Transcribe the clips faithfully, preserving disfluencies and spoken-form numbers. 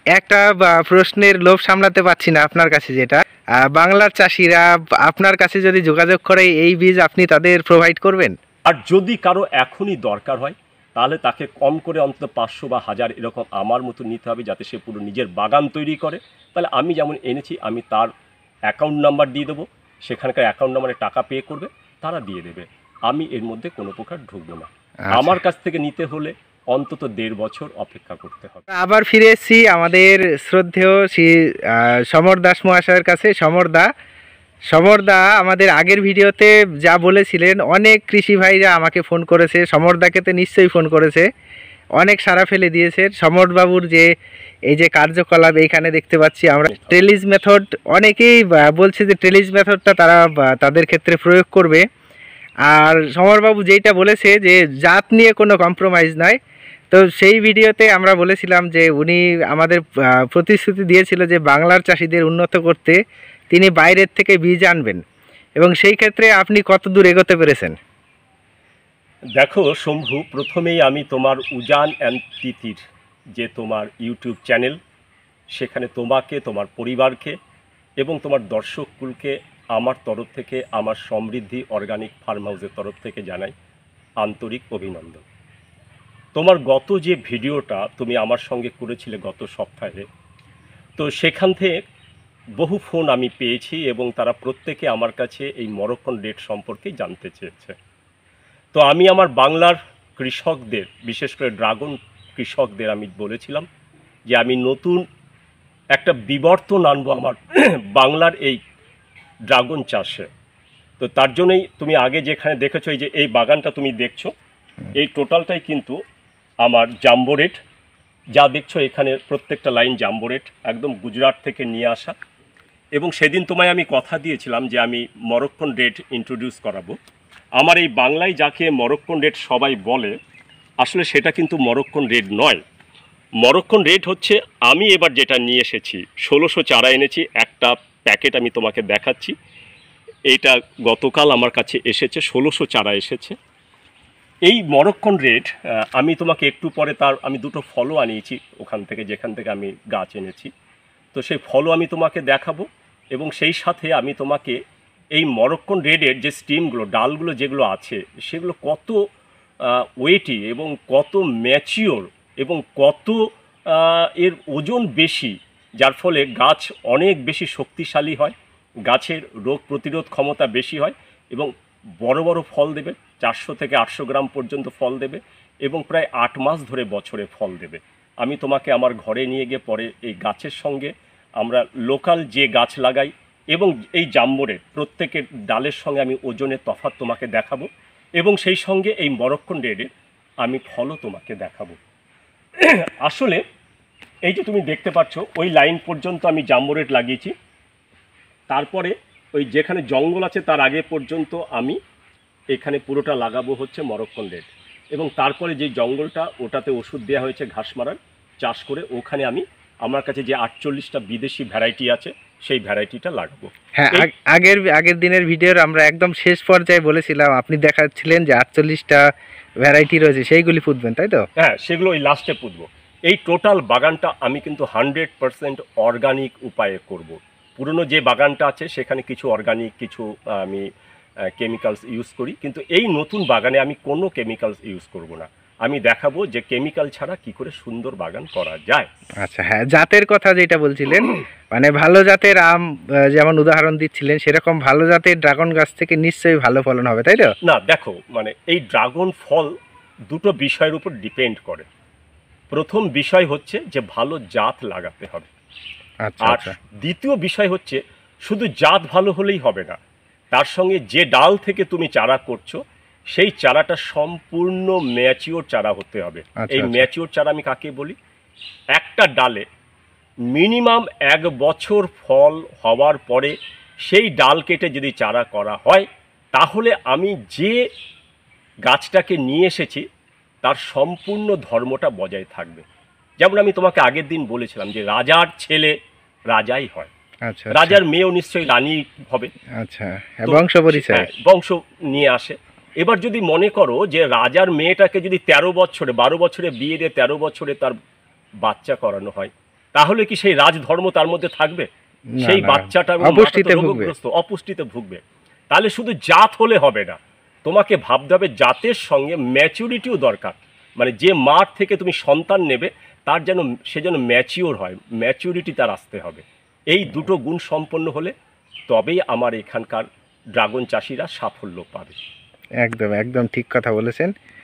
একটা প্রশ্নের লোভ সামলাতে পারছি না আপনার কাছে, যেটা বাংলার চাষিরা আপনার কাছে যদি যোগাযোগ করে এই বীজ আপনি তাদের প্রোভাইড করবেন? আর যদি কারো এখনই দরকার হয় তাহলে তাকে কম করে অন্তত পাঁচশো বা হাজার এরকম আমার মতো নিতে হবে, যাতে সে পুরো নিজের বাগান তৈরি করে। তাহলে আমি যেমন এনেছি আমি তার অ্যাকাউন্ট নাম্বার দিয়ে দেবো, সেখানকার অ্যাকাউন্ট নাম্বারে টাকা পে করবে, তারা দিয়ে দেবে। আমি এর মধ্যে কোনো প্রকার ঢুকবো না। আমার কাছ থেকে নিতে হলে অন্তত দেড় বছর অপেক্ষা করতে হবে। আবার ফিরে এসেছি আমাদের শ্রদ্ধেয় শ্রী সমর দাস মহাশয়ের কাছে। সমরদা সমরদা আমাদের আগের ভিডিওতে যা বলেছিলেন, অনেক কৃষি ভাইরা আমাকে ফোন করেছে, সমরদাকে তো নিশ্চয়ই ফোন করেছে, অনেক সাড়া ফেলে দিয়েছে। সমরবাবুর যে এই যে কার্যকলাপ এইখানে দেখতে পাচ্ছি আমরা, ট্রেলিজ মেথড, অনেকেই বলছে যে ট্রেলিজ মেথডটা তারা তাদের ক্ষেত্রে প্রয়োগ করবে। আর সমরবাবু যেইটা বলেছে যে জাত নিয়ে কোনো কম্প্রোমাইজ নাই, তো সেই ভিডিওতে আমরা বলেছিলাম যে উনি আমাদের প্রতিশ্রুতি দিয়েছিল যে বাংলার চাষিদের উন্নত করতে তিনি বাইরের থেকে বীজ আনবেন, এবং সেই ক্ষেত্রে আপনি কত দূর এগোতে পেরেছেন? দেখো শম্ভু, প্রথমেই আমি তোমার উজান অ্যান্ড তিতির যে তোমার ইউটিউব চ্যানেল, সেখানে তোমাকে, তোমার পরিবারকে এবং তোমার দর্শককুলকে আমার তরফ থেকে, আমার সমৃদ্ধি অর্গানিক ফার্ম হাউসের তরফ থেকে জানাই আন্তরিক অভিনন্দন। তোমার গত যে ভিডিওটা তুমি আমার সঙ্গে করেছিলে গত সপ্তাহে, তো সেখান থেকে বহু ফোন আমি পেয়েছি এবং তারা প্রত্যেকে আমার কাছে এই মরক্কন রেট সম্পর্কে জানতে চেয়েছে। তো আমি আমার বাংলার কৃষকদের, বিশেষ করে ড্রাগন কৃষকদের আমি বলেছিলাম যে আমি নতুন একটা বিবর্তন আনবো আমার বাংলার এই ড্রাগন চাষে। তো তার জন্যই তুমি আগে যেখানে দেখেছো, এই যে এই বাগানটা তুমি দেখছো, এই টোটালটাই কিন্তু আমার জাম্বো রেট। যা দেখছো এখানে প্রত্যেকটা লাইন জাম্বো রেট, একদম গুজরাট থেকে নিয়ে আসা। এবং সেদিন তোমায় আমি কথা দিয়েছিলাম যে আমি মরক্কন রেড ইন্ট্রোডিউস করাবো। আমার এই বাংলায় যাকে মরক্কন রেড সবাই বলে, আসলে সেটা কিন্তু মরক্কন রেড নয়। মরক্কন রেড হচ্ছে, আমি এবার যেটা নিয়ে এসেছি, ষোলোশো চারা এনেছি, একটা প্যাকেট আমি তোমাকে দেখাচ্ছি। এইটা গতকাল আমার কাছে এসেছে, ষোলোশো চারা এসেছে। এই মরক্কন রেড আমি তোমাকে একটু পরে, তার আমি দুটো ফলও আনিয়েছি ওখান থেকে, যেখান থেকে আমি গাছ এনেছি। তো সেই ফলও আমি তোমাকে দেখাবো, এবং সেই সাথে আমি তোমাকে এই মরক্কন রেডের যে স্টিমগুলো, ডালগুলো যেগুলো আছে, সেগুলো কত ওয়েটি এবং কত ম্যাচিওর এবং কত এর ওজন বেশি, যার ফলে গাছ অনেক বেশি শক্তিশালী হয়, গাছের রোগ প্রতিরোধ ক্ষমতা বেশি হয় এবং বড় বড় ফল দেবে, চারশো থেকে আটশো গ্রাম পর্যন্ত ফল দেবে এবং প্রায় আট মাস ধরে বছরে ফল দেবে। আমি তোমাকে আমার ঘরে নিয়ে গিয়ে পরে এই গাছের সঙ্গে আমরা লোকাল যে গাছ লাগাই এবং এই জাম্বোরের প্রত্যেকের ডালের সঙ্গে আমি ওজনের তফাৎ তোমাকে দেখাবো, এবং সেই সঙ্গে এই মরক্কন রেডের আমি ফলও তোমাকে দেখাবো। আসলে এই যে তুমি দেখতে পাচ্ছ, ওই লাইন পর্যন্ত আমি জাম্বোরেট লাগিয়েছি, তারপরে ওই যেখানে জঙ্গল আছে তার আগে পর্যন্ত আমি এখানে পুরোটা লাগাবো হচ্ছে মরক্কন রেড, এবং তারপরে যে জঙ্গলটা, ওটাতে ওষুধ দেওয়া হয়েছে ঘাস মারার, চাষ করে ওখানে আমি আমার কাছে যে আটচল্লিশটা বিদেশি ভ্যারাইটি আছে সেই ভ্যারাইটিটা লাগাবো। হ্যাঁ, আগের আগের দিনের ভিডিওর আমরা একদম শেষ পর্যায়ে বলেছিলাম, আপনি দেখাচ্ছিলেন যে আটচল্লিশটা ভ্যারাইটি রয়েছে, সেইগুলি পুঁতবেন, তাই তো? হ্যাঁ, সেগুলো ওই লাস্টে পুঁতবো। এই টোটাল বাগানটা আমি কিন্তু হান্ড্রেড পারসেন্ট অর্গানিক উপায়ে করব। পুরনো যে বাগানটা আছে সেখানে কিছু অর্গানিক, কিছু আমি কেমিক্যালস ইউজ করি, কিন্তু এই নতুন বাগানে আমি কোনো কেমিক্যালস ইউজ করব না। আমি দেখাবো যে কেমিক্যাল ছাড়া কি করে সুন্দর বাগান করা যায়। আচ্ছা, হ্যাঁ, জাতের কথা যেটা বলছিলেন, মানে ভালো জাতের আম যেমন উদাহরণ দিচ্ছিলেন, সেরকম ভালো জাতের ড্রাগন গাছ থেকে নিশ্চয়ই ভালো ফলন হবে, তাই তো? না, দেখো, মানে এই ড্রাগন ফল দুটো বিষয়ের উপর ডিপেন্ড করে। প্রথম বিষয় হচ্ছে যে ভালো জাত লাগাতে হবে, আর দ্বিতীয় বিষয় হচ্ছে শুধু জাত ভালো হলেই হবে না, তার সঙ্গে যে ডাল থেকে তুমি চারা করছো সেই চারাটা সম্পূর্ণ ম্যাচিওর চারা হতে হবে। এই ম্যাচিওর চারা আমি কাকে বলি? একটা ডালে মিনিমাম এক বছর ফল হওয়ার পরে সেই ডাল কেটে যদি চারা করা হয়, তাহলে আমি যে গাছটাকে নিয়ে এসেছি তার সম্পূর্ণ ধর্মটা বজায় থাকবে। যেমন আমি তোমাকে আগের দিন বলেছিলাম যে রাজার ছেলে রাজাই হয়, রাজার মেয়েও নিশ্চয়ই রানী হবে। আচ্ছা, বংশ পরিচয়, বংশ নিয়ে আসে। এবার যদি মনে করো যে রাজার মেয়েটাকে যদি তেরো বছরে বারো বছরে বিয়ে দিয়ে তেরো বছরে তার বাচ্চা করানো হয়, তাহলে কি সেই রাজধর্ম তার মধ্যে থাকবে? সেই বাচ্চাটা অপুষ্টিতে ভুগবে, অপুষ্টিতে ভুগবে। তাহলে শুধু জাত হলে হবে না, তোমাকে ভাবতে হবে জাতের সঙ্গে ম্যাচুরিটিও দরকার। মানে যে মাঠ থেকে তুমি সন্তান নেবে তার যেন সে যেন ম্যাচিওর হয়, ম্যাচুরিটি তার আসতে হবে। এই দুটো গুণ সম্পন্ন হলে তবেই আমার এখানকার ড্রাগন চাষিরা সাফল্য পাবে। একদম একদম ঠিক কথা বলেছেন।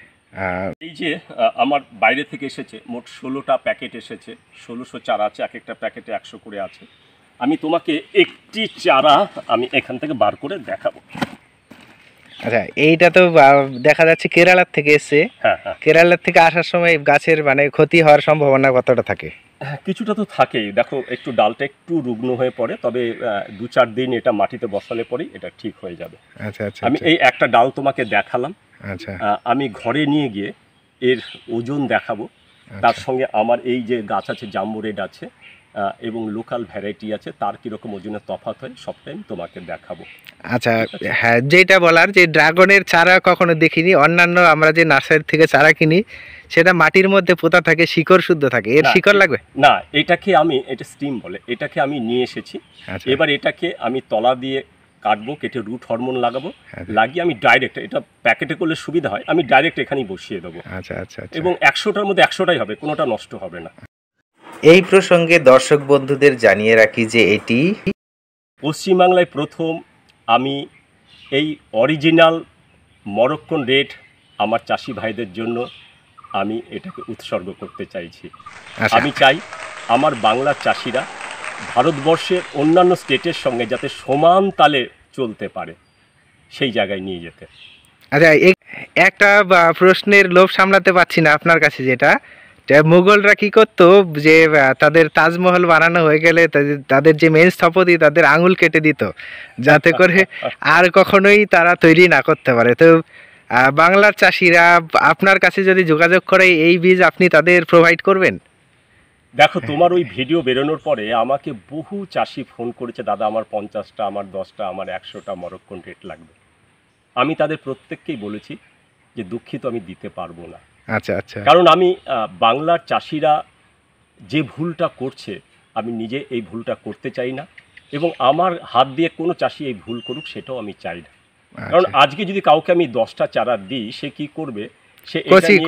এই যে আমার বাইরে থেকে এসেছে মোট ষোলোটা প্যাকেট এসেছে, ষোলোশো চারা আছে, এক একটা প্যাকেটে একশো করে আছে। আমি তোমাকে একটি চারা আমি এখান থেকে বার করে দেখাবো। আচ্ছা, এইটা তো দেখা যাচ্ছে কেরালার থেকে এসছে। হ্যাঁ হ্যাঁ, কেরালার থেকে আসার সময় গাছের মানে ক্ষতি হওয়ার সম্ভাবনা কতটা থাকে? হ্যাঁ, কিছুটা তো থাকেই। দেখো একটু ডালটা একটু রুগ্ন হয়ে পড়ে, তবে দু চার দিন এটা মাটিতে বসালে পরেই এটা ঠিক হয়ে যাবে। আচ্ছা আচ্ছা, আমি এই একটা ডাল তোমাকে দেখালাম। আচ্ছা, আমি ঘরে নিয়ে গিয়ে এর ওজন দেখাবো। তার সঙ্গে আমার এই যে গাছ আছে জাম্বো রেড আছে এবং লোকাল ভ্যারাইটি আছে, তার কীরকম ওজনের তফাৎ হয় সবটাই আমি তোমাকে দেখাবো। আচ্ছা হ্যাঁ, যেটা বলার যে ড্রাগনের চারা কখনো দেখিনি, অন্যান্য আমরা যে নার্সারি থেকে চারা কিনি সেটা মাটির মধ্যে পোতা থাকে, শিকড় শুদ্ধ থাকে, এর শিকড় লাগবে না। এটাকে আমি, এটা স্টিম বলে, এটাকে আমি নিয়ে এসেছি। এবার এটাকে আমি তলা দিয়ে কাটবো, কেটে রুট হরমোন লাগাবো, লাগিয়ে আমি ডাইরেক্ট, এটা প্যাকেটে করলে সুবিধা হয়, আমি ডাইরেক্ট এখানেই বসিয়ে দেবো। আচ্ছা আচ্ছা, এবং একশোটার মধ্যে একশোটাই হবে, কোনোটা নষ্ট হবে না। এই প্রসঙ্গে দর্শক বন্ধুদের জানিয়ে রাখি যে এটি পশ্চিমবাংলায় প্রথম আমি এই অরিজিনাল মরক্কন রেড আমার চাষি ভাইদের জন্য আমি এটাকে উৎসর্গ করতে চাইছি। আমি চাই আমার বাংলার চাষিরা ভারতবর্ষের অন্যান্য স্টেটের সঙ্গে যাতে সমান তালে চলতে পারে, সেই জায়গায় নিয়ে যেতে। আচ্ছা, একটা প্রশ্নের লোভ সামলাতে পারছি না আপনার কাছে, যেটা মুঘলরা কি করতো যে তাদের তাজমহল বানানো হয়ে গেলে তাদের যে মেন স্থপতি তাদের আঙুল কেটে দিত যাতে করে আর কখনোই তারা তৈরি না করতে পারে। তো বাংলার চাষিরা আপনার কাছে যদি যোগাযোগ করে এই বীজ আপনি তাদের প্রোভাইড করবেন? দেখো তোমার ওই ভিডিও বেরোনোর পরে আমাকে বহু চাষি ফোন করেছে, দাদা আমার পঞ্চাশটা, আমার দশটা, আমার একশোটা মরক্কন রেড লাগবে। আমি তাদের প্রত্যেককেই বলেছি যে দুঃখিত, আমি দিতে পারবো না। আচ্ছা আচ্ছা, কারণ আমি বাংলার চাষিরা যে ভুলটা করছে আমি নিজে এই ভুলটা করতে চাই না, এবং আমার হাত দিয়ে কোনো চাষি এই ভুল করুক সেটাও আমি চাই না। কারণ আজকে যদি কাউকে আমি দশটা চারা দিই, সে কি করবে, সে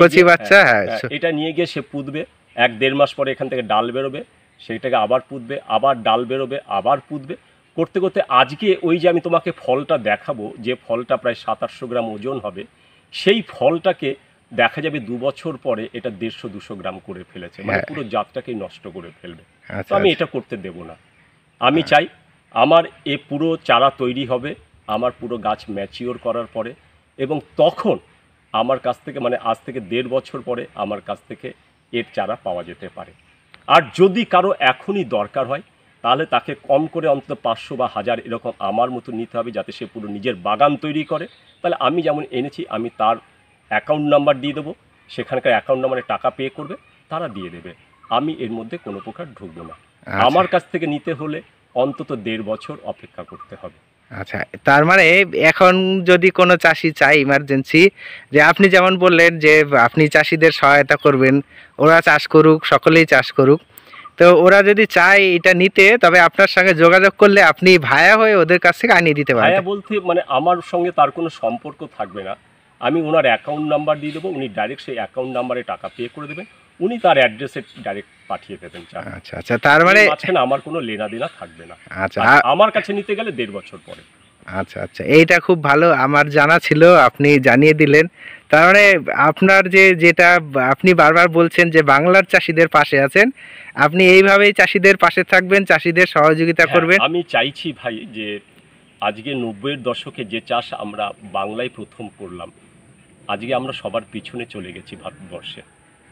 এটা নিয়ে গিয়ে সে পুঁতবে, এক দেড় মাস পরে এখান থেকে ডাল বেরোবে, সেইটাকে আবার পুঁতবে, আবার ডাল বেরোবে, আবার পুঁতবে, করতে করতে আজকে ওই যে আমি তোমাকে ফলটা দেখাবো, যে ফলটা প্রায় সাত আটশো গ্রাম ওজন হবে, সেই ফলটাকে দেখা যাবে দু বছর পরে এটা দেড়শো দুশো গ্রাম করে ফেলেছে, মানে পুরো জাতটাকেই নষ্ট করে ফেলবে। তো আমি এটা করতে দেব না। আমি চাই আমার এ পুরো চারা তৈরি হবে আমার পুরো গাছ ম্যাচিওর করার পরে, এবং তখন আমার কাছ থেকে, মানে আজ থেকে দেড় বছর পরে আমার কাছ থেকে এর চারা পাওয়া যেতে পারে। আর যদি কারো এখনই দরকার হয় তাহলে তাকে কম করে অন্তত পাঁচশো বা হাজার এরকম আমার মতো নিতে হবে, যাতে সে পুরো নিজের বাগান তৈরি করে। তাহলে আমি যেমন এনেছি আমি তার অ্যাকাউন্ট নাম্বার দিয়ে দেবো, সেখানকার অ্যাকাউন্ট নাম্বারে টাকা পে করবে, তারা দিয়ে দেবে। আমি এর মধ্যে কোনো প্রকার ঢুকবো না। আমার কাছ থেকে নিতে হলে অন্তত দেড় বছর অপেক্ষা করতে হবে। আচ্ছা, তার মানে এখন যদি কোনো চাষি চায় ইমার্জেন্সি, যে আপনি যেমন বললেন যে আপনি চাষিদের সহায়তা করবেন, ওরা চাষ করুক, সকলেই চাষ করুক, তো ওরা যদি চায় এটা নিতে, তবে আপনার সঙ্গে যোগাযোগ করলে আপনি ভায়া হয়ে ওদের কাছ থেকে আনিয়ে দিতে পারেন। ভায়া বলতে মানে আমার সঙ্গে তার কোনো সম্পর্ক থাকবে না, আমি ওনার অ্যাকাউন্ট নাম্বার দিয়ে দেবো, উনি ডাইরেক্ট সেই অ্যাকাউন্ট নাম্বারে টাকা পে করে দেবেন, উনি তার অ্যাড্রেসে ডাইরেক্ট পাঠিয়ে দেবেন। আচ্ছা আচ্ছা, তার মানে মাঝখানে আমার কোনো লেনা দেনা থাকবে না। আচ্ছা, আমার কাছে নিতে গেলে দেড় বছর পরে। আচ্ছা আচ্ছা, এইটা খুব ভালো, আমার জানা ছিল, আপনি জানিয়ে দিলেন। তার মানে আপনার যে যেটা আপনি বারবার বলছেন যে বাংলার চাষিদের পাশে আছেন, আপনি এইভাবেই চাষিদের পাশে থাকবেন, চাষিদের সহযোগিতা করবেন। আমি চাইছি ভাই যে আজকে নব্বইয়ের দশকে যে চাষ আমরা বাংলায় প্রথম করলাম, আজকে আমরা সবার পিছনে চলে গেছি ভারতবর্ষে।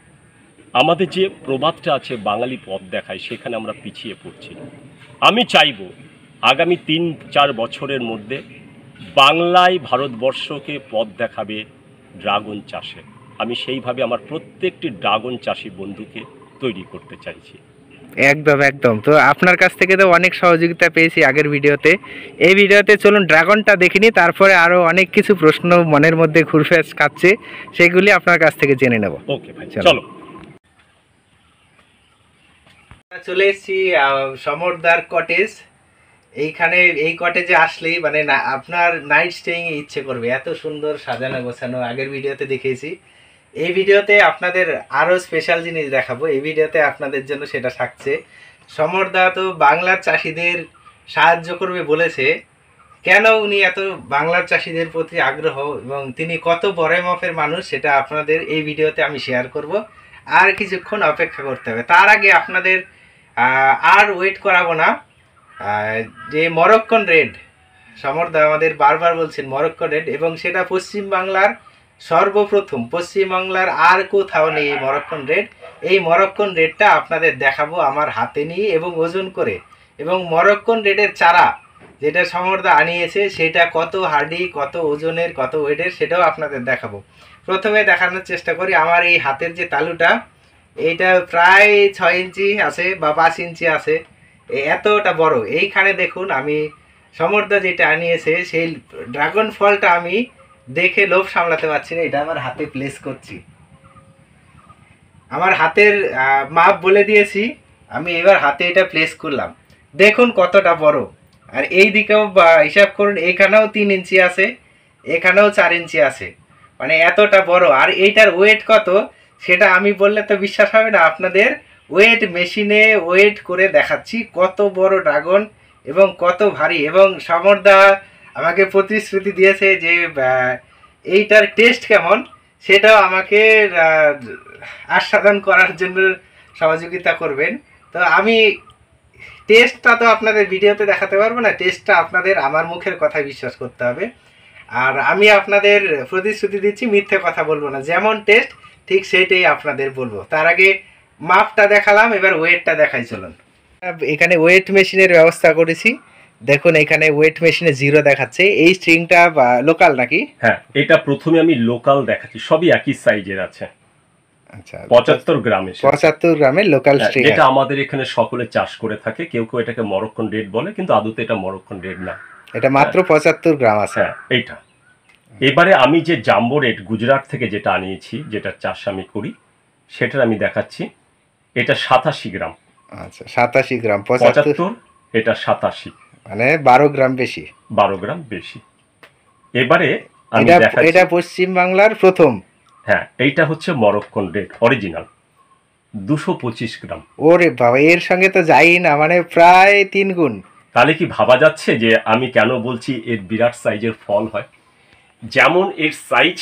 আমাদের যে প্রবাদটা আছে বাঙালি পথ দেখায়, সেখানে আমরা পিছিয়ে পড়ছি। আমি চাইব আগামী তিন চার বছরের মধ্যে বাংলায় ভারতবর্ষকে পথ দেখাবে ড্রাগন চাষে। আমি সেইভাবে আমার প্রত্যেকটি ড্রাগন চাষি বন্ধুকে তৈরি করতে চাইছি। একদম একদম, তো আপনার কাছ থেকে তো অনেক সহযোগিতা পেয়েছি আগের ভিডিওতে। এই ভিডিওতে চলুন ড্রাগনটা দেখিনি, তারপরে আরও অনেক কিছু প্রশ্ন মনের মধ্যে ঘুরফেস খাচ্ছে, সেগুলি আপনার কাছ থেকে জেনে নেব। ওকে ভাই, চলো। চলে এসেছি সমরদার কটেজ। এইখানে এই কটেজে আসলেই মানে না আপনার নাইট স্টেইং এ ইচ্ছে করবে, এত সুন্দর সাজানো গোছানো। আগের ভিডিওতে দেখিয়েছি, এই ভিডিওতে আপনাদের আরো স্পেশাল জিনিস দেখাবো। এই ভিডিওতে আপনাদের জন্য সেটা থাকছে। সমরদা তো বাংলার চাষিদের সাহায্য করবে বলেছে। কেন উনি এত বাংলার চাষিদের প্রতি আগ্রহ এবং তিনি কত বড় মাপের মানুষ সেটা আপনাদের এই ভিডিওতে আমি শেয়ার করব। আর কিছুক্ষণ অপেক্ষা করতে হবে। তার আগে আপনাদের আর ওয়েট করাবো না। যে মরক্কন রেড, সমরদা আমাদের বারবার বলছেন মরক্কন রেড, এবং সেটা পশ্চিম বাংলার সর্বপ্রথম, পশ্চিমবাংলার আর কোথাও নেই এই মরক্কন রেড। এই মরক্কন রেডটা আপনাদের দেখাবো আমার হাতে নিয়ে এবং ওজন করে। এবং মরক্কন রেডের চারা যেটা সমরদা আনিয়েছে সেটা কত হার্ডি, কত ওজনের, কত ওয়েটের সেটাও আপনাদের দেখাবো। প্রথমে দেখানোর চেষ্টা করি আমার এই হাতের যে তালুটা, এইটা প্রায় ছয় ইঞ্চি আছে বা পাঁচ ইঞ্চি আছে, এতটা বড়। এইখানে দেখুন আমি সমরদা যেটা আনিয়েছে সেই ড্রাগন ফলটা আমি দেখে লোভ সামলাতে পারছি না, এটা আমার হাতে প্লেস করছি। আমার হাতের মাপ বলে দিয়েছি, আমি এবার হাতে এটা প্লেস করলাম। দেখুন কতটা বড়। আর এই দিকেও হিসাব করুন, এখানেও তিন ইঞ্চি আছে, এখানেও চার ইঞ্চি আছে, মানে এতটা বড়। আর এইটার ওয়েট কত সেটা আমি বললে তো বিশ্বাস হবে না, আপনাদের ওয়েট মেশিনে ওয়েট করে দেখাচ্ছি কত বড় ড্রাগন এবং কত ভারী। এবং সমরদা আমাকে প্রতিশ্রুতি দিয়েছে যে এইটার টেস্ট কেমন সেটাও আমাকে আস্বাদন করার জন্য সহযোগিতা করবেন। তো আমি টেস্টটা তো আপনাদের ভিডিওতে দেখাতে পারবো না, টেস্টটা আপনাদের আমার মুখের কথা বিশ্বাস করতে হবে। আর আমি আপনাদের প্রতিশ্রুতি দিচ্ছি মিথ্যে কথা বলবো না, যেমন টেস্ট ঠিক সেইটাই আপনাদের বলবো। তার আগে মাপটা দেখালাম, এবার ওয়েটটা দেখাই চলুন। এখানে ওয়েট মেশিনের ব্যবস্থা করেছি, দেখুন এখানে ওয়েট মেশিনে জিরো দেখাচ্ছে। এই স্ট্রিংটা লোকাল নাকি? হ্যাঁ, এটা প্রথমে আমি লোকাল দেখাচ্ছি, সবই একই সাইজের আছে। আচ্ছা, পঁচাত্তর গ্রামে, পঁচাত্তর গ্রামের লোকাল স্ট্রিং, যেটা আমাদের এখানে সকলে চাষ করে থাকে। কেউ কেউ এটাকে মরক্কন রেড বলে, কিন্তু আদতে এটা মরক্কন রেড না, এটা মাত্র পঁচাত্তর গ্রাম আছে। হ্যাঁ এইটা। এবারে আমি যে জাম্বো রেড গুজরাট থেকে যেটা আনিয়েছি, যেটা চাষ আমি করি, সেটার আমি দেখাচ্ছি। এটা সাতাশি গ্রাম। আচ্ছা, সাতাশি গ্রাম, পঁচাত্তর, এটা সাতাশি, মানে বারো গ্রাম বেশি, বারো গ্রাম বেশি। এবারে আমি দেখাচ্ছি, এটা পশ্চিম বাংলার প্রথম। হ্যাঁ, এইটা হচ্ছে মরক্কন রেড অরিজিনাল, দুশো পঁচিশ গ্রাম। ওরে বাবা, এর সঙ্গে তো যাই না, মানে প্রায় তিন গুণ। তাহলে কি ভাবা যাচ্ছে যে আমি কেন বলছি এর বিরাট সাইজের ফল হয়? যেমন এর সাইজ,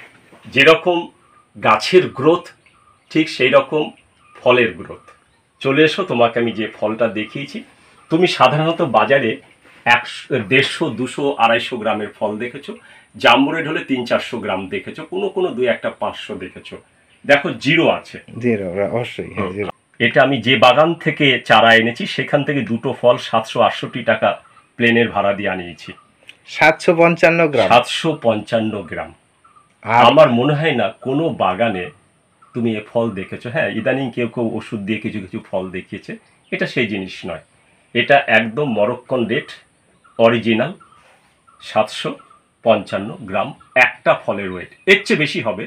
যেরকম গাছের গ্রোথ, ঠিক সেই রকম ফলের গ্রোথ। চলে এসো, তোমাকে আমি যে ফলটা দেখিয়েছি, তুমি সাধারণত বাজারে একশো, দেড়শো, দুশো, আড়াইশো গ্রামের ফল দেখেছো। জাম্বো রেড হলে তিন চারশো গ্রাম দেখেছো, কোনো কোনো দুই একটা পাঁচশো দেখেছো। দেখো জিরো আছে, জিরো অবশ্যই। এটা আমি যে বাগান থেকে চারা এনেছি সেখান থেকে দুটো ফল সাতশো আটষট্টি টাকা প্লেনের ভাড়া দিয়ে আনিয়েছি। সাতশো পঞ্চান্ন গ্রাম, সাতশো পঞ্চান্ন গ্রাম। আমার মনে হয় না কোনো বাগানে তুমি এ ফল দেখেছো। হ্যাঁ, ইদানিং কেউ কেউ ওষুধ দিয়ে কিছু কিছু ফল দেখিয়েছে, এটা সেই জিনিস নয়। এটা একদম মরক্কন রেড অরিজিনাল, সাতশো পঞ্চান্ন গ্রাম একটা ফলের ওয়েট। এর চেয়ে বেশি হবে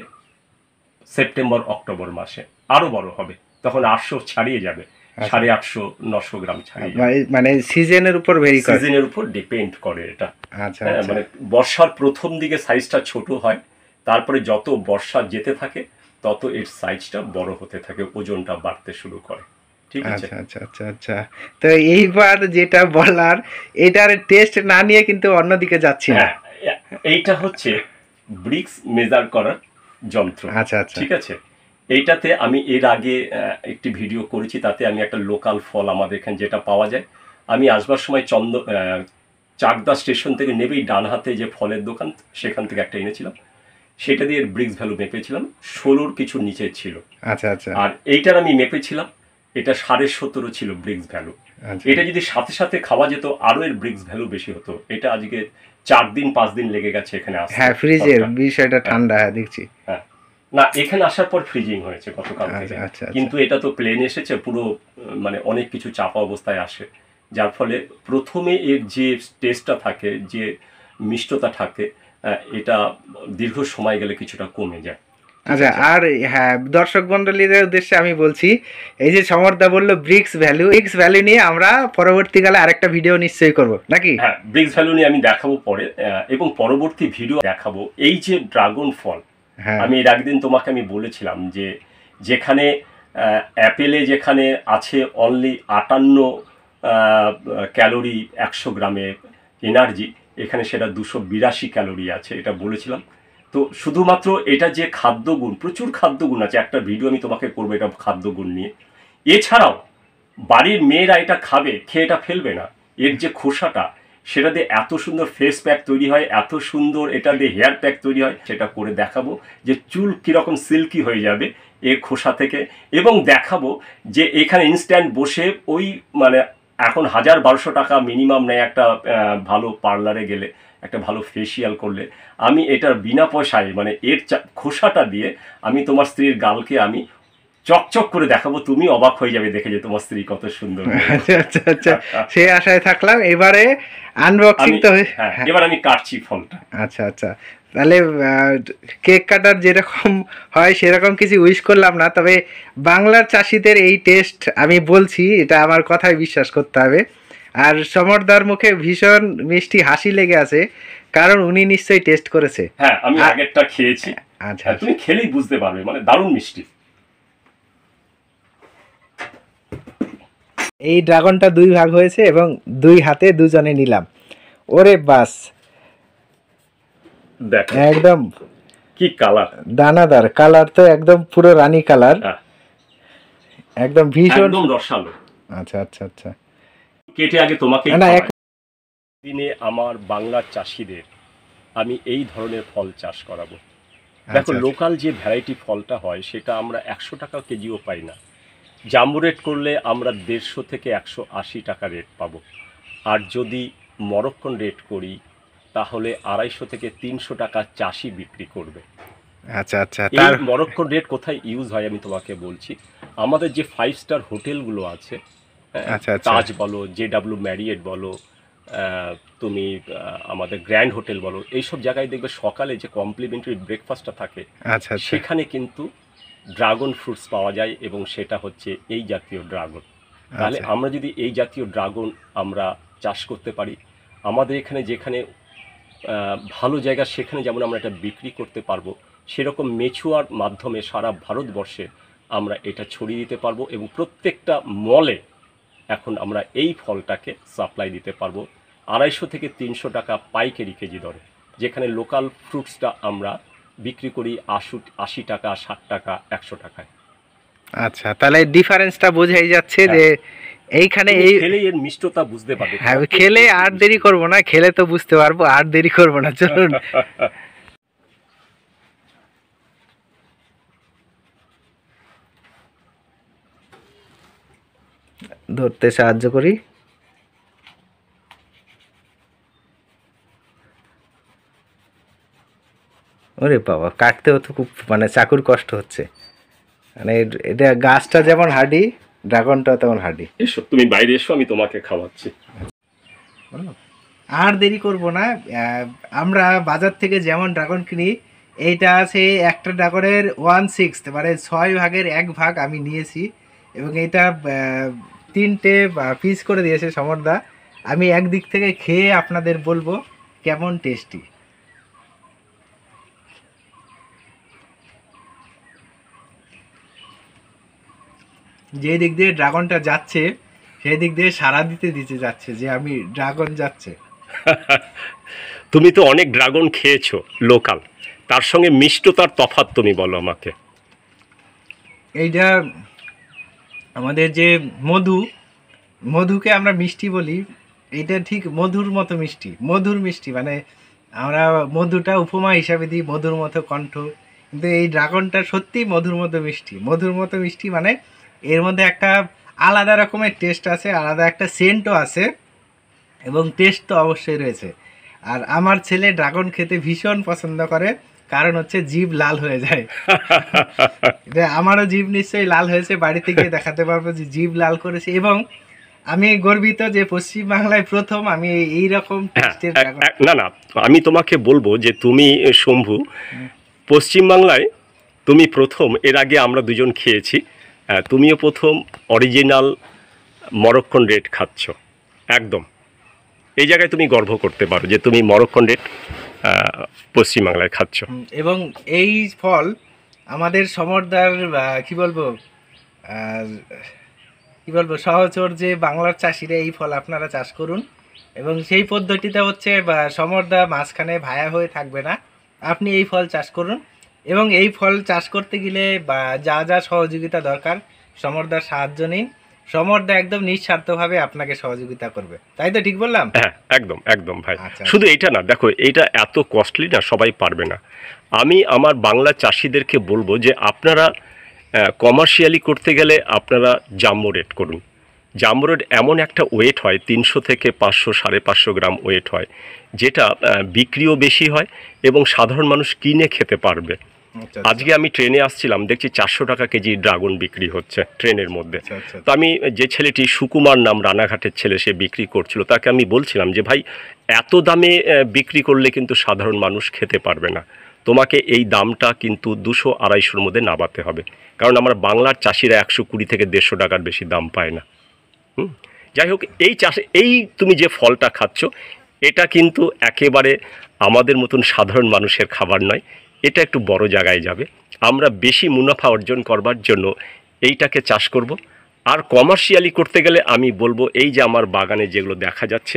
সেপ্টেম্বর অক্টোবর মাসে, আরো বড় হবে, তখন আটশো ছাড়িয়ে যাবে, সাড়ে আটশো নশো গ্রাম ছাড়িয়ে যাবে। মানে সিজনের উপর ভেরি করে, সিজনের উপর ডিপেন্ড করে এটা। আচ্ছা, মানে বর্ষার প্রথম দিকে সাইজটা ছোট হয়, তারপরে যত বর্ষা যেতে থাকে তত এর সাইজটা বড় হতে থাকে, ওজনটা বাড়তে শুরু করে। ঠিক আছে, আচ্ছা আচ্ছা আচ্ছা আচ্ছা। তো এইবার যেটা বলার, এটার টেস্ট না নিয়ে কিন্তু অন্যদিকে যাচ্ছি না। এইটা হচ্ছে ব্রিক্স মেজার করার যন্ত্র। আচ্ছা আচ্ছা, ঠিক আছে। এইটাতে আমি এর আগে একটি ভিডিও করেছি, তাতে আমি একটা লোকাল ফল আমাদের এখানে যেটা পাওয়া যায়, আমি আসবার সময় চন্দ চাকদা স্টেশন থেকে নেবেই ডান হাতে যে ফলের দোকান, সেখান থেকে একটা এনেছিলাম। সেটা দিয়ে ব্রিক্স ভ্যালু মেপেছিলাম, ষোলোর কিছু নিচে ছিল। আচ্ছা আচ্ছা। আর এইটার আমি মেপেছিলাম, এটা সাড়ে সতেরো ছিল ব্রিক্স ভ্যালু। এটা যদি সাথে সাথে খাওয়া যেত আরো এর ব্রিক্স ভ্যালু বেশি হতো। এটা আজকে চার দিন পাঁচ দিন লেগে গেছে এখানে আসতে। হ্যাঁ, ফ্রিজের বিষয়টা ঠান্ডা, হ্যাঁ দেখছি। হ্যাঁ, না এখানে আসার পর ফ্রিজিং হয়েছে গতকাল থেকে, কিন্তু এটা তো প্লেন এসেছে পুরো, মানে অনেক কিছু চাপা অবস্থায় আসে, যার ফলে প্রথমে এর যে টেস্টটা থাকে, যে মিষ্টতা থাকে, এটা দীর্ঘ সময় গেলে কিছুটা কমে যায়। আচ্ছা, আর হ্যাঁ, দর্শক মন্ডলীদের উদ্দেশ্যে আমি বলছি, এই যে সমরদা বললো ব্রিক্স ভ্যালু, ব্রিক্স ভ্যালু নিয়ে আমরা পরবর্তীকালে আরেকটা ভিডিও নিশ্চয়ই করব নাকি? হ্যাঁ, ব্রিক্স ভ্যালু নিয়ে আমি দেখাবো পরে, এবং পরবর্তী ভিডিও দেখাবো এই যে ড্রাগন ফল। আমি এর একদিন তোমাকে আমি বলেছিলাম যে যেখানে অ্যাপেলে যেখানে আছে অনলি আটান্ন ক্যালোরি একশো গ্রামে এনার্জি, এখানে সেটা দুশো বিরাশি ক্যালোরি আছে, এটা বলেছিলাম। তো শুধুমাত্র এটা যে খাদ্যগুণ, প্রচুর খাদ্যগুণ আছে, একটা ভিডিও আমি তোমাকে করবো এটা খাদ্যগুণ নিয়ে। এছাড়াও বাড়ির মেয়েরা এটা খাবে, খেয়ে এটা ফেলবে না। এর যে খোসাটা, সেটা দিয়ে এত সুন্দর ফেস প্যাক তৈরি হয়, এত সুন্দর এটা দিয়ে হেয়ার প্যাক তৈরি হয়, সেটা করে দেখাবো যে চুল কীরকম সিল্কি হয়ে যাবে এর খোসা থেকে। এবং দেখাবো যে এখানে ইনস্ট্যান্ট বসে ওই মানে এখন হাজার বারোশো টাকা মিনিমাম নেয় একটা ভালো পার্লারে গেলে, একটা ভালো ফেসিয়াল করলে। আমি এটার বিনা পয়সায় মানে এর খোসাটা দিয়ে আমি তোমার স্ত্রীর গালকে আমি চকচক করে দেখাবো, তুমি অবাক হয়ে যাবে দেখে যে তোমার স্ত্রী কত সুন্দর। আচ্ছা আচ্ছা আচ্ছা, সেই আশায় থাকলাম। এবারে আনবক্সিং তো হ্যাঁ, এবার আমি কাটছি ফলটা। আচ্ছা আচ্ছা, তাহলে কেক কাটার যেরকম হয় সেরকম কিছু উইশ করলাম না, তবে বাংলার চাষিদের এই টেস্ট আমি বলছি, এটা আমার কথায় বিশ্বাস করতে হবে। আর সমরদার মুখে ভীষণ মিষ্টি হাসি লেগে আছে, কারণ উনি নিশ্চয়ই টেস্ট করেছে। হ্যাঁ, আমি আগেরটা খেয়েছি। আচ্ছা, তুমি খেলেই বুঝতে পারবে, মানে দারুণ মিষ্টি। এই ড্রাগনটা দুই ভাগ হয়েছে এবং দুই হাতে দুজনে নিলাম। ওরে বাস, দেখো একদম কি কালার, দানাদার কালার, তো একদম পুরো রানী কালার, একদম ভীষণ রসালো। আচ্ছা আচ্ছা আচ্ছা, কেটে আগে তোমাকে দিনে আমার বাংলার চাষিদের আমি এই ধরনের ফল চাষ করাবো। দেখো, লোকাল যে ভ্যারাইটি ফলটা হয় সেটা আমরা একশো টাকা কেজিও পাই না। জাম্বো রেট করলে আমরা দেড়শো থেকে একশো আশি টাকা রেট পাবো। আর যদি মরক্কন রেট করি তাহলে আড়াইশো থেকে তিনশো টাকা চাষি বিক্রি করবে। আচ্ছা আচ্ছা, তার মরক্কন রেট কোথায় ইউজ হয় আমি তোমাকে বলছি। আমাদের যে ফাইভ স্টার হোটেলগুলো আছে, তাজ বলো, জে ডাব্লিউ ম্যারিয়েট বলো, তুমি আমাদের গ্র্যান্ড হোটেল বলো, এইসব জায়গায় দেখবে সকালে যে কমপ্লিমেন্টারি ব্রেকফাস্টটা থাকে, সেখানে কিন্তু ড্রাগন ফ্রুটস পাওয়া যায়, এবং সেটা হচ্ছে এই জাতীয় ড্রাগন। তাহলে আমরা যদি এই জাতীয় ড্রাগন আমরা চাষ করতে পারি, আমাদের এখানে যেখানে ভালো জায়গা সেখানে যেমন আমরা এটা বিক্রি করতে পারবো, সেরকম মেচুয়ার মাধ্যমে সারা ভারতবর্ষে আমরা এটা ছড়িয়ে দিতে পারবো, এবং প্রত্যেকটা মলে এখন আমরা এই ফলটাকে সাপ্লাই দিতে পারবো আড়াইশো থেকে তিনশো টাকা পাইকারি কেজি দরে, যেখানে লোকাল ফ্রুটসটা আমরা বিক্রি করি আশি আশি টাকা, ষাট টাকা, একশো টাকায়। আচ্ছা, তাহলে ডিফারেন্সটা বোঝাই যাচ্ছে যে এইখানে এই খেলে এর মিষ্টতা বুঝতে পারবে। হ্যাঁ, খেলে আর দেরি করব না, খেলে তো বুঝতে পারবো, আর দেরি করব না, চলুন। ধরতে সাহায্য করি। ওরে বাবা, কাটতেও তো খুব মানে চাকুর কষ্ট হচ্ছে। মানে এটা গাছটা যেমন হার্ডি, ড্রাগনটা তেমন হার্ডি। এসো, তুমি বাইরে এসো, আমি তোমাকে খাওয়াচ্ছি। আর দেরি করব না, আমরা বাজার থেকে যেমন ড্রাগন কিনি, এইটা আছে একটা ড্রাগনের ওয়ান সিক্সথ মানে ছয় ভাগের এক ভাগ আমি নিয়েছি, এবং এটা তিনটে পিস করে দিয়েছে সমরদা। আমি একদিক থেকে খেয়ে আপনাদের বলবো কেমন টেস্টি। যে দিক দিয়ে ড্রাগনটা যাচ্ছে সেই দিক দিয়ে সারা দিতে দিতে যাচ্ছে যে আমি ড্রাগন যাচ্ছে। তুমি তো অনেক ড্রাগন খেয়েছো লোকাল, তার সঙ্গে মিষ্টতার তফাৎ তুমি বলো আমাকে। এইটা আমাদের যে মধু, মধুকে আমরা মিষ্টি বলি, এটা ঠিক মধুর মতো মিষ্টি, মধুর মিষ্টি, মানে আমরা মধুটা উপমা হিসাবে দিই, মধুর মতো কণ্ঠ, কিন্তু এই ড্রাগনটা সত্যি মধুর মতো মিষ্টি। মধুর মতো মিষ্টি মানে এর মধ্যে একটা আলাদা রকমের টেস্ট আছে, আলাদা একটা সেন্টও আছে, এবং টেস্ট তো অবশ্যই রয়েছে। আর আমার ছেলে ড্রাগন খেতে ভীষণ পছন্দ করে, কারণ হচ্ছে জিভ লাল হয়ে যায়। আমারও জিভ নিশ্চয়ই লাল হয়েছে, বাড়িতে গিয়ে দেখাতে পারবো যে জিভ লাল করেছে। এবং আমি গর্বিত যে পশ্চিমবাংলায় প্রথম আমি এইরকম টেস্টের ড্রাগন। না না, আমি তোমাকে বলবো যে তুমি শম্ভু, পশ্চিমবাংলায় তুমি প্রথম, এর আগে আমরা দুজন খেয়েছি, তুমিও প্রথম অরিজিনাল মরক্কন রেড খাচ্ছ একদম। এই জায়গায় তুমি গর্ব করতে পারো যে তুমি মরক্কন রেড পশ্চিমবাংলায় খাচ্ছ। এবং এই ফল আমাদের সমরদার কি বলবো কি বলবো সহচর যে বাংলার চাষিরা এই ফল আপনারা চাষ করুন, এবং সেই পদ্ধতিটা হচ্ছে সমরদা মাঝখানে ভায়া হয়ে থাকবে না, আপনি এই ফল চাষ করুন। এবং এই ফল চাষ করতে গেলে বা যা যা সহযোগিতা দরকার সমরদার সাহায্য নিন, সমরদা একদম নিঃস্বার্থভাবে আপনাকে সহযোগিতা করবে। তাই তো ঠিক বললাম? হ্যাঁ একদম একদম ভাই। শুধু এইটা না, দেখো এইটা এত কস্টলি না, সবাই পারবে না। আমি আমার বাংলা চাষিদেরকে বলবো যে আপনারা কমার্শিয়ালি করতে গেলে আপনারা জাম্বো রেড করুন। জাম্বো রেড এমন একটা ওয়েট হয়, তিনশো থেকে পাঁচশো সাড়ে পাঁচশো গ্রাম ওয়েট হয়, যেটা বিক্রিও বেশি হয় এবং সাধারণ মানুষ কিনে খেতে পারবে। আজকে আমি ট্রেনে আসছিলাম, দেখছি চারশো টাকা কেজি ড্রাগন বিক্রি হচ্ছে ট্রেনের মধ্যে। তো আমি যে ছেলেটি সুকুমার নাম, রানাঘাটের ছেলে, সে বিক্রি করছিল, তাকে আমি বলছিলাম যে ভাই এত দামে বিক্রি করলে কিন্তু সাধারণ মানুষ খেতে পারবে না, তোমাকে এই দামটা কিন্তু দুশো আড়াইশোর মধ্যে নামাতে হবে, কারণ আমার বাংলার চাষিরা একশো কুড়ি থেকে দেড়শো টাকার বেশি দাম পায় না। হুম, যাই হোক, এই চাষে এই তুমি যে ফলটা খাচ্ছ এটা কিন্তু একেবারে আমাদের মতন সাধারণ মানুষের খাবার নয়, এটা একটু বড় জায়গায় যাবে। আমরা বেশি মুনাফা অর্জন করবার জন্য এইটাকে চাষ করব। আর কমার্শিয়ালি করতে গেলে আমি বলবো এই যে আমার বাগানে যেগুলো দেখা যাচ্ছে,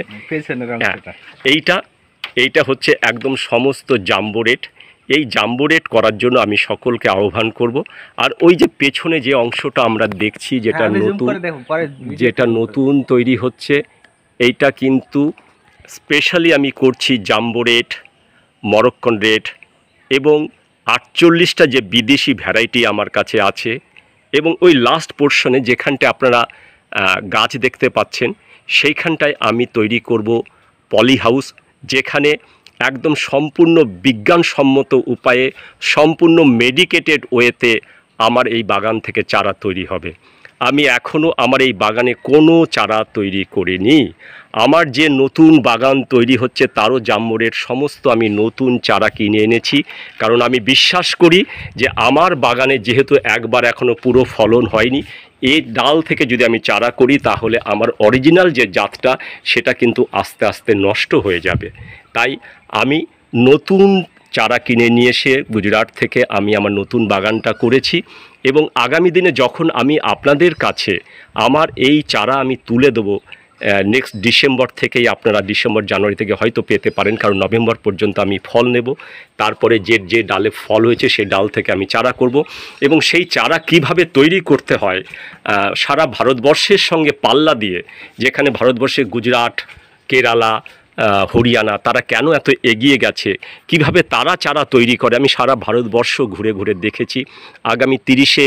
এইটা এইটা হচ্ছে একদম সমস্ত জাম্বো রেড। এই জাম্বো রেড করার জন্য আমি সকলকে আহ্বান করব। আর ওই যে পেছনে যে অংশটা আমরা দেখছি, যেটা নতুন যেটা নতুন তৈরি হচ্ছে, এইটা কিন্তু স্পেশালি আমি করছি জাম্বো রেড, মরক্কন রেড এবং আটচল্লিশটা যে বিদেশি ভ্যারাইটি আমার কাছে আছে। এবং ওই লাস্ট পোর্শনে যেখানটা আপনারা গাছ দেখতে পাচ্ছেন, সেইখানটায় আমি তৈরি করব পলি হাউস, যেখানে একদম সম্পূর্ণ বিজ্ঞানসম্মত উপায়ে, সম্পূর্ণ মেডিকেটেড ওয়েতে আমার এই বাগান থেকে চারা তৈরি হবে। আমি এখনও আমার এই বাগানে কোনো চারা তৈরি করিনি। আমার যে নতুন বাগান তৈরি হচ্ছে তারও জাম্বো রেড সমস্ত আমি নতুন চারা কিনে এনেছি, কারণ আমি বিশ্বাস করি যে আমার বাগানে যেহেতু একবার এখনও পুরো ফলন হয়নি, এই ডাল থেকে যদি আমি চারা করি তাহলে আমার অরিজিনাল যে জাতটা সেটা কিন্তু আস্তে আস্তে নষ্ট হয়ে যাবে। তাই আমি নতুন চারা কিনে নিয়ে এসে গুজরাট থেকে আমি আমার নতুন বাগানটা করেছি। এবং আগামী দিনে যখন আমি আপনাদের কাছে আমার এই চারা আমি তুলে দেবো, নেক্সট ডিসেম্বর থেকেই আপনারা ডিসেম্বর জানুয়ারি থেকে হয়তো পেতে পারেন, কারণ নভেম্বর পর্যন্ত আমি ফল নেব। তারপরে যে যে ডালে ফল হয়েছে সেই ডাল থেকে আমি চারা করব। এবং সেই চারা কিভাবে তৈরি করতে হয় সারা ভারতবর্ষের সঙ্গে পাল্লা দিয়ে, যেখানে ভারতবর্ষে গুজরাট, কেরালা, হরিয়ানা তারা কেন এত এগিয়ে গেছে, কিভাবে তারা চারা তৈরি করে, আমি সারা ভারতবর্ষ ঘুরে ঘুরে দেখেছি। আগামী তিরিশে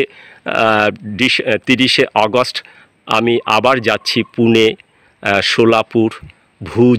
তিরিশে আগস্ট আমি আবার যাচ্ছি পুনে, সোলাপুর, ভুজ,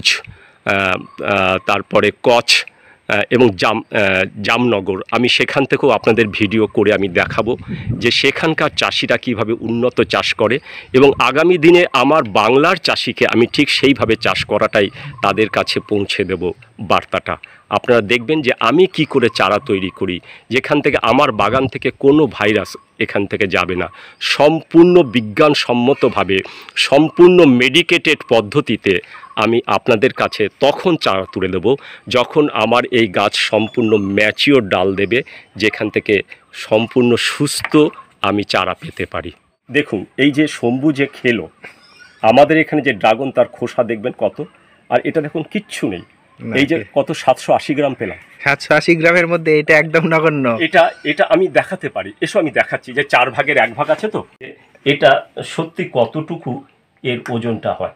তারপরে কচ্ছ এবং জাম জামনগর। আমি সেখান থেকেও আপনাদের ভিডিও করে আমি দেখাবো যে সেখানকার চাষিরা কিভাবে উন্নত চাষ করে। এবং আগামী দিনে আমার বাংলার চাষিকে আমি ঠিক সেইভাবে চাষ করাটাই তাদের কাছে পৌঁছে দেব বার্তাটা। আপনারা দেখবেন যে আমি কি করে চারা তৈরি করি, যেখান থেকে আমার বাগান থেকে কোনো ভাইরাস এখান থেকে যাবে না। সম্পূর্ণ বিজ্ঞানসম্মতভাবে, সম্পূর্ণ মেডিকেটেড পদ্ধতিতে আমি আপনাদের কাছে তখন চারা তুলে দেব যখন আমার এই গাছ সম্পূর্ণ ম্যাচিওর ডাল দেবে, যেখান থেকে সম্পূর্ণ সুস্থ আমি চারা পেতে পারি। দেখুন, এই যে শম্ভু যে খেলো, আমাদের এখানে যে ড্রাগন তার খোসা দেখবেন কত, আর এটা দেখুন কিচ্ছু নেই। এই যে কত সাতশো আশি গ্রাম পেলাম, সাতশো আশি গ্রামের মধ্যে এটা একদম নগণ্য। এটা এটা আমি দেখাতে পারি, এসো আমি দেখাচ্ছি যে চার ভাগের এক ভাগ আছে তো, এটা সত্যি কতটুকু এর ওজনটা হয়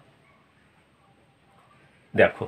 দেখো,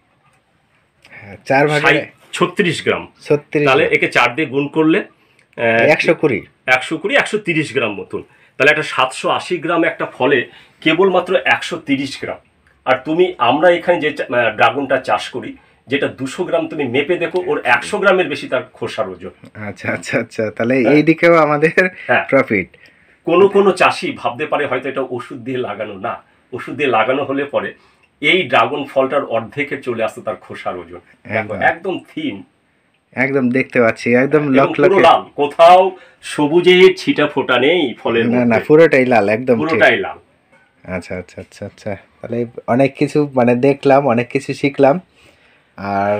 চার ভাগে ছত্রিশ গ্রাম। তাহলে একে চার দিয়ে গুণ করলে একশো কুড়ি একশো কুড়ি একশো তিরিশ গ্রাম মতন। তাহলে একটা সাতশো আশি গ্রাম একটা ফলে কেবলমাত্র একশো তিরিশ গ্রাম। আর তুমি আমরা এখানে যে ড্রাগনটা চাষ করি, যেটা দুশো গ্রাম, তুমি মেপে দেখো ওর একশো গ্রামের বেশি তার খোসার ওজন। আচ্ছা আচ্ছা আচ্ছা, তাহলে এই দিকেও আমাদের প্রফিট। কোনো কোনো চাষি ভাবতে পারে হয়তো এটা ওষুধ দিয়ে লাগানো, না, ওষুধ দিয়ে লাগানো হলে পরে এই ড্রাগন ফলটার অর্ধেকে চলে আসতো তার খোসার ওজন, একদম থিন। একদম দেখতে পাচ্ছি, একদম এবং লক পুরো লকে। লাল, কোথাও সবুজের ছিটা ফোটা নেই ফলের না না, মধ্যে, পুরোটাই লাল, একদম ঠিক। পুরোটাই লাল। আচ্ছা আচ্ছা আচ্ছা আচ্ছা, তাহলে অনেক কিছু মানে দেখলাম, অনেক কিছু শিখলাম। আর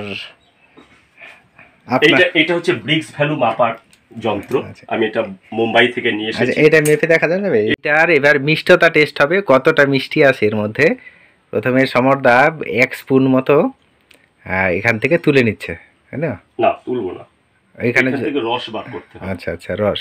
আপনার এটা এটা হচ্ছে ব্রিক্স ভ্যালু মাপার যন্ত্র, আচ্ছা আমি এটা মুম্বাই থেকে নিয়ে আচ্ছা, এসেছি। এটা মেপে দেখা যাবে? এটার এবার মিষ্টতা টেস্ট হবে, কতটা মিষ্টি আছে এর মধ্যে। প্রথমে সমরদা এক স্পুন মতো আহ, এখান থেকে তুলে নিচ্ছে, তাই না? না, তুলবো না, এখানে এখান যে- থেকে রস বার করতে হবে। আচ্ছা আচ্ছা, রস।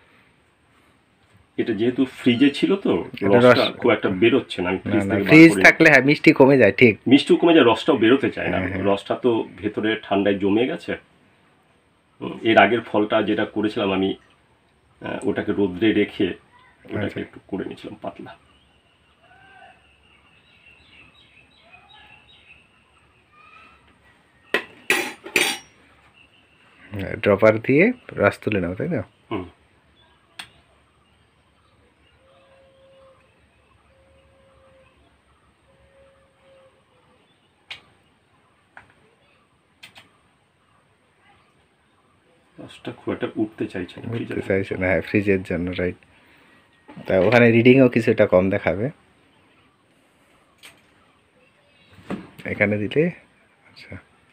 এটা যেহেতু ফ্রিজে ছিল তো এটা রসটা রস- খুব একটা বেরোচ্ছে না, আমি না ফ্রিজ না, থেকে বার ফ্রিজ করে থাকলে হ্যাঁ মিষ্টি কমে যায়, ঠিক। মিষ্টিও কমে যায়, রসটাও বেরোতে চায় না, হ্যাঁ, হ্যাঁ। রসটা তো ভেতরে ঠান্ডায় জমে গেছে। হুম, এর আগের ফলটা যেটা করেছিলাম আমি, আহ, ওটাকে রোদ্রে রেখে ওটাকে আচ্ছা। একটু করে নিয়েছিলাম পাতলা। ড্রপার দিয়ে রস তুলে নাও, তাই না? হুম, রসটা খুব একটা উঠতে চাইছে না ফ্রিজে বুঝতে চাইছে না, হ্যাঁ ফ্রিজের জন্য, রাইট। তা ওখানে রিডিংও কিছুটা কম দেখাবে এখানে দিলে। আচ্ছা,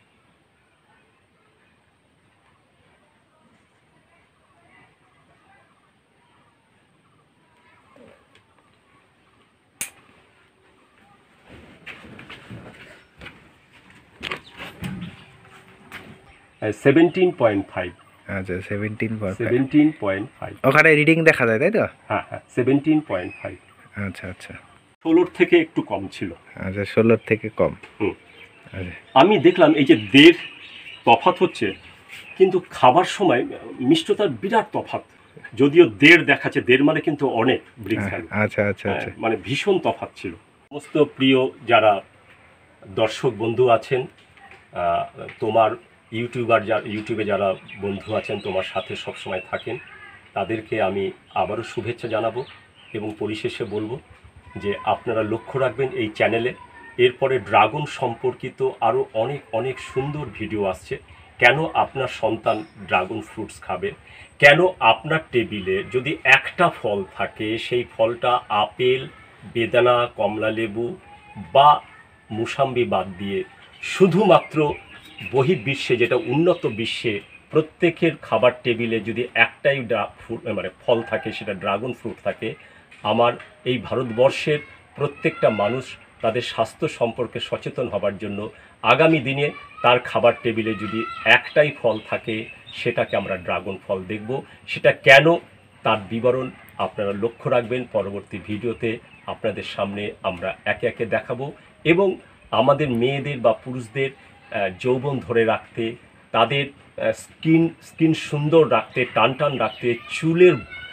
সেভেন্টিন পয়েন্ট ফাইভ, আচ্ছা seventeen point five. Seventeen point five, ওখানে রিডিং দেখা যায়, তাই তো? হ্যাঁ হ্যাঁ, সেভেন্টিন পয়েন্ট ফাইভ। আচ্ছা আচ্ছা ষোলোর থেকে একটু কম ছিল। আচ্ছা, ষোলোর থেকে কম। হুম, আচ্ছা আমি দেখলাম এই যে দেড় তফাৎ হচ্ছে, কিন্তু খাবার সময় মিষ্টতার বিরাট তফাৎ। যদিও দেড় দেখাচ্ছে, দেড় মানে কিন্তু অনেক ব্রিক্স ভ্যালু, আচ্ছা আচ্ছা আচ্ছা। মানে ভীষণ তফাৎ ছিল। সমস্ত প্রিয় যারা দর্শক বন্ধু আছেন, আহ, তোমার ইউটিউবার যা ইউটিউবে যারা বন্ধু আছেন তোমার সাথে সবসময় থাকেন, তাদেরকে আমি আবারও শুভেচ্ছা জানাবো এবং পরিশেষে বলবো যে আপনারা লক্ষ্য রাখবেন এই চ্যানেলে এরপরে ড্রাগন সম্পর্কিত আরও অনেক অনেক সুন্দর ভিডিও আসছে। কেন আপনার সন্তান ড্রাগন ফ্রুটস খাবে, কেন আপনার টেবিলে যদি একটা ফল থাকে সেই ফলটা আপেল, বেদানা, কমলা লেবু বা মুসাম্বি বাদ দিয়ে শুধুমাত্র বহির্বিশ্বে, যেটা উন্নত বিশ্বে প্রত্যেকের খাবার টেবিলে যদি একটাই ফ্রুট মানে ফল থাকে, সেটা ড্রাগন ফ্রুট থাকে, আমার এই ভারতবর্ষের প্রত্যেকটা মানুষ তাদের স্বাস্থ্য সম্পর্কে সচেতন হবার জন্য আগামী দিনে তার খাবার টেবিলে যদি একটাই ফল থাকে সেটাকে আমরা ড্রাগন ফল দেখব। সেটা কেন তার বিবরণ আপনারা লক্ষ্য রাখবেন, পরবর্তী ভিডিওতে আপনাদের সামনে আমরা একে একে দেখাবো। এবং আমাদের মেয়েদের বা পুরুষদের যৌবন ধরে রাখতে, তাদের স্কিন স্কিন সুন্দর রাখতে, টান টান রাখতে, চুলের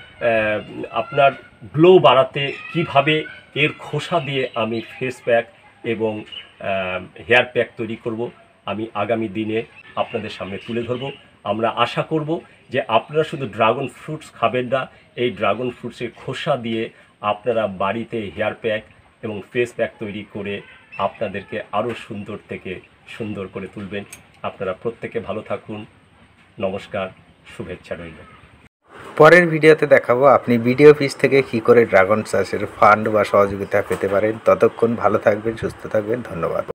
আপনার গ্লো বাড়াতে কিভাবে এর খোসা দিয়ে আমি ফেস প্যাক এবং হেয়ার প্যাক তৈরি করব, আমি আগামী দিনে আপনাদের সামনে তুলে ধরব। আমরা আশা করব যে আপনারা শুধু ড্রাগন ফ্রুটস খাবেন না, এই ড্রাগন ফ্রুটসের খোসা দিয়ে আপনারা বাড়িতে হেয়ার প্যাক এবং ফেস প্যাক তৈরি করে আপনাদেরকে আরও সুন্দর থেকে সুন্দর করে তুলবেন। আপনারা প্রত্যেকে ভালো থাকুন, নমস্কার, শুভেচ্ছা রইল। পরের ভিডিওতে দেখাবো আপনি ভিডিও পিস থেকে কী করে ড্রাগন চাষের ফান্ড বা সহযোগিতা পেতে পারেন। ততক্ষণ ভালো থাকবেন, সুস্থ থাকবেন, ধন্যবাদ।